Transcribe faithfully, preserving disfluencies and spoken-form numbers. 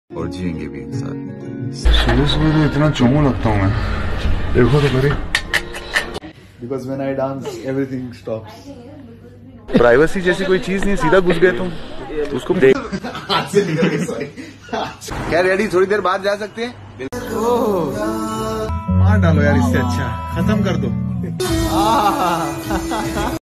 और जिएंगे भी एक साथ। सुबह सुबह तो इतना चोमू लगता हूँ मैं, देखो तो करी। Because when I dance, everything stops. Privacy जैसी कोई चीज नहीं, सीधा घुस गए तुम तो उसको देख। क्या रेडी, थोड़ी देर बाद जा सकते हैं? मार डालो यार, इससे अच्छा खत्म कर दो।